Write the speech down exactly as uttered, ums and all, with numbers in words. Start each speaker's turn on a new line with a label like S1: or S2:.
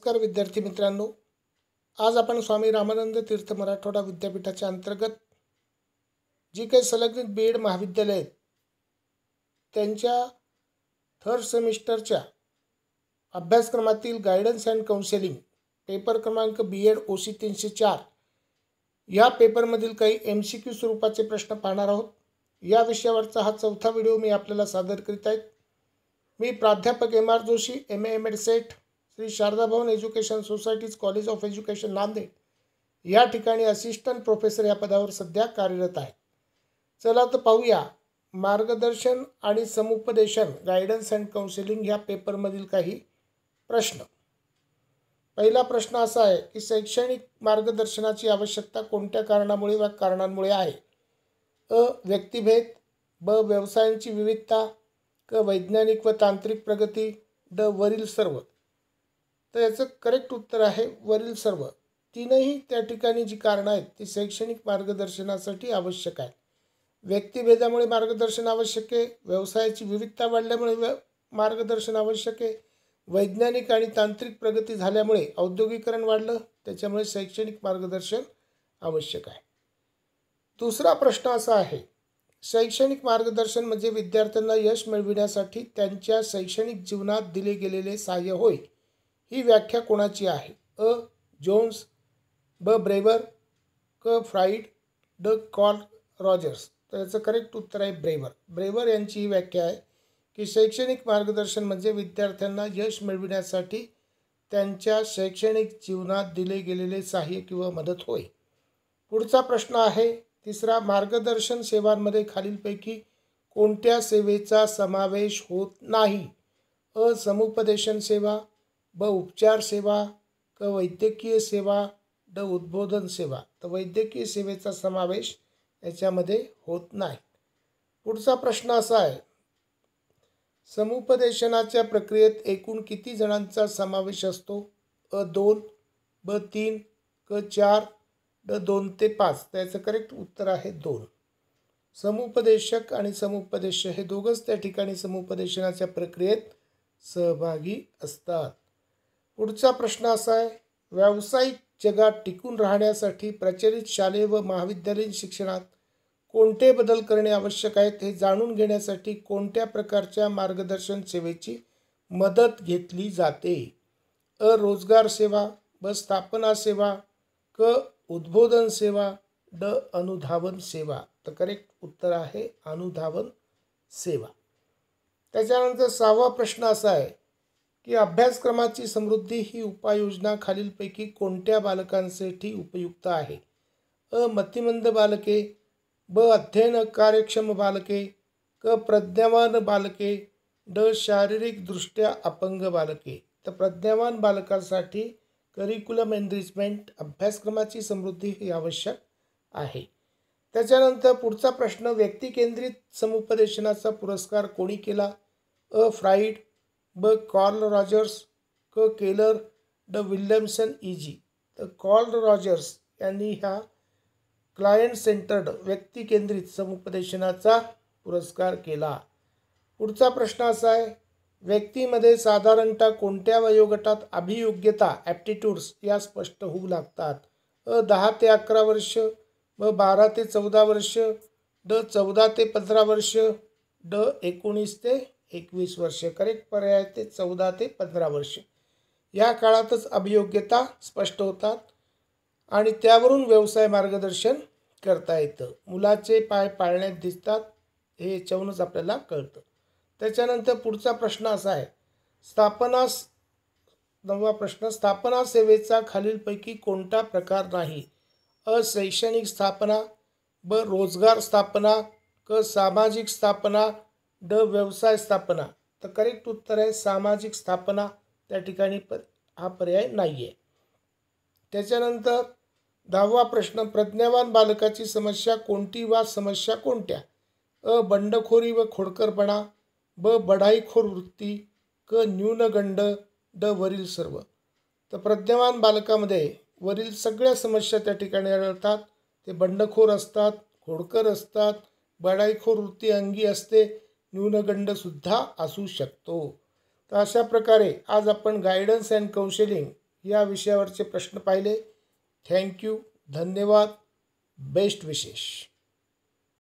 S1: नमस्कार विद्यार्थी मित्रांनो, आज आपण स्वामी रामानंद तीर्थ मराठवाडा विद्यापीठाच्या अंतर्गत जी काही संलग्नित बी एड महाविद्यालय आहेत त्यांच्या थर्ड सेमिस्टरच्या अभ्यासक्रमातील गायडन्स अँड काउन्सिलिंग पेपर क्रमांक बी एड ओ सी तीनशे चार या पेपरमधील काही एम सी क्यू स्वरूपाचे प्रश्न पाहणार आहोत। या विषयावरचा हा चौथा व्हिडिओ मी आपल्याला सादर करीत आहे। मी प्राध्यापक M R Joshi, M A M Ed SET, Shri Sharada Bhavan education society's college of education Nanded या ठिकाणी असिस्टंट प्रोफेसर या पदावर सध्या कार्यरत आहे। चला तर पाहूया मार्गदर्शन आणि समुपदेशन गायडन्स अँड काउन्सिलिंग या पेपरमधील काही प्रश्न। पहिला प्रश्न असा आहे की शैक्षणिक मार्गदर्शनाची आवश्यकता कोणत्या कारणामुळे व कारणांमुळे आहे? अ. व्यक्तिभेद, ब. व्यवसायांची विविधता, क. वैज्ञानिक व तांत्रिक प्रगती, ड. वरील सर्व। तर याचं करेक्ट उत्तर आहे वरील सर्व। तीनही त्या ठिकाणी जी कारणं आहेत ती शैक्षणिक मार्गदर्शनासाठी आवश्यक आहेत। व्यक्तिभेदामुळे मार्गदर्शन आवश्यक आहे, व्यवसायाची विविधता वाढल्यामुळे मार्गदर्शन आवश्यक आहे, वैज्ञानिक आणि तांत्रिक प्रगती झाल्यामुळे औद्योगिकरण वाढलं त्याच्यामुळे शैक्षणिक मार्गदर्शन आवश्यक आहे। दुसरा प्रश्न असा आहे, शैक्षणिक मार्गदर्शन म्हणजे विद्यार्थ्यांना यश मिळविण्यासाठी त्यांच्या शैक्षणिक जीवनात दिले गेलेले सहाय्य होय। ही व्याख्या कोणाची आहे? अ. जोन्स, ब. ब्रेवर, क. फ्राईड, ड. Carl Rogers. तर याचं करेक्ट उत्तर आहे ब्रेवर। ब्रेवर यांची ही व्याख्या आहे की शैक्षणिक मार्गदर्शन म्हणजे विद्यार्थ्यांना यश मिळविण्यासाठी त्यांच्या शैक्षणिक जीवनात दिले गेलेले सहाय्य किंवा मदत होय। पुढचा प्रश्न आहे तिसरा, मार्गदर्शन सेवांमध्ये खालीलपैकी कोणत्या सेवेचा समावेश होत नाही? अ. समुपदेशन सेवा, ब. उपचार सेवा, क. वैद्यकीय सेवा, ड. उद्बोधन सेवा। तर वैद्यकीय सेवेचा समावेश याच्यामध्ये होत नाही। पुढचा प्रश्न असा आहे, समुपदेशनाच्या प्रक्रियेत एकूण किती जणांचा समावेश असतो? अ. दोन, ब. तीन, क. चार, ड. दोन ते पाच। त्याचं करेक्ट उत्तर आहे दोन। समुपदेशक आणि समुपदेश हे दोघंच त्या ठिकाणी समुपदेशनाच्या प्रक्रियेत सहभागी असतात। पुढचा प्रश्न असा आहे, व्यावसायिक जगात टिकून राहण्यासाठी प्रचलित शालेय व महाविद्यालयीन शिक्षणात कोणते बदल करणे आवश्यक आहेत हे जाणून घेण्यासाठी कोणत्या प्रकारच्या मार्गदर्शन सेवेची मदत घेतली जाते? अ. रोजगार सेवा, ब. स्थापना सेवा, क. उद्बोधन सेवा, ड. अनुधावन सेवा। तर करेक्ट उत्तर आहे अनुधावन सेवा। त्याच्यानंतर सहावा प्रश्न असा आहे की अभ्यासक्रमाची समृद्धी ही उपाययोजना खालीलपैकी कोणत्या बालकांसाठी उपयुक्त आहे? अ. मतिमंद बालके, ब. अध्ययन कार्यक्षम बालके, क. प्रज्ञावान बालके, ड. शारीरिकदृष्ट्या अपंग बालके। तर प्रज्ञावान बालकांसाठी करिक्युलम एनरिचमेंट अभ्यासक्रमाची समृद्धी ही आवश्यक आहे। त्याच्यानंतर पुढचा प्रश्न, व्यक्तिकेंद्रित समुपदेशनाचा पुरस्कार कोणी केला? अ. फ्राईड, ब. कॉर्ल रॉजर्स, क. केलर, ड. Williamson E G. तर कॉर्ल रॉजर्स यांनी ह्या क्लायंट सेंटर्ड व्यक्तिकेंद्रित समुपदेशनाचा पुरस्कार केला। पुढचा प्रश्न असा आहे, व्यक्तीमध्ये साधारणतः कोणत्या वयोगटात अभियोग्यता ॲप्टिट्यूड्स या स्पष्ट होऊ लागतात? अ. दहा ते अकरा वर्ष, ब. बारा ते चौदा वर्ष, ड. चौदा ते पंधरा वर्ष, ड. एकोणीस ते एकवीस वर्ष। करेक्ट पर्याय ते चौदा ते पंधरा वर्ष। या काळातच अभियोग्यता स्पष्ट होतात आणि त्यावरून व्यवसाय मार्गदर्शन करता येतं। मुलाचे पाय पाळण्यात दिसतात हे याच्यावरूनच आपल्याला कळतं। त्याच्यानंतर पुढचा प्रश्न असा आहे, स्थापना नववा प्रश्न, स्थापना सेवेचा खालीलपैकी कोणता प्रकार नाही? अ. शैक्षणिक स्थापना, ब. रोजगार स्थापना, क. सामाजिक स्थापना, ड. व्यवसाय स्थापना। तर करेक्ट उत्तर आहे सामाजिक स्थापना। त्या ठिकाणी प हा पर्याय नाही आहे। त्याच्यानंतर दहावा प्रश्न, प्रज्ञावान बालकाची समस्या कोणती वा समस्या कोणत्या? अ. बंडखोरी व खोडकरपणा, ब. बढाईखोर वृत्ती, क. न्यूनगंड, ड. वरील सर्व। तर प्रज्ञावान बालकामध्ये वरील सगळ्या समस्या त्या ठिकाणी आढळतात। ते बंडखोर असतात, खोडकर असतात, बढाईखोर वृत्ती अंगी असते, न्यूनगंडसुद्धा असू शकतो। तर अशा प्रकारे आज आपण गायडन्स अँड काउन्सिलिंग या विषयावरचे प्रश्न पाहिले. थँक्यू, धन्यवाद, बेस्ट विशेष.